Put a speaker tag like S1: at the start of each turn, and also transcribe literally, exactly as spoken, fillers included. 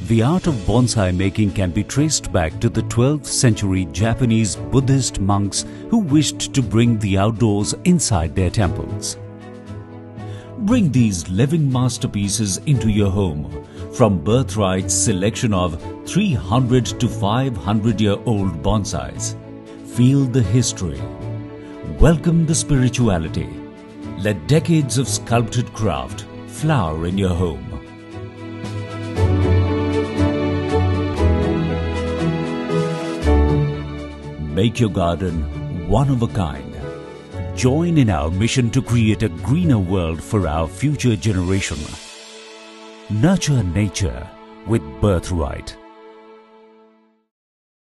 S1: The art of bonsai making can be traced back to the twelfth century Japanese Buddhist monks who wished to bring the outdoors inside their temples. Bring these living masterpieces into your home from Birthright's selection of three hundred to five hundred year old bonsais. Feel the history. Welcome the spirituality. Let decades of sculpted craft flower in your home. Make your garden one of a kind. Join in our mission to create a greener world for our future generation. Nurture nature with Birthright.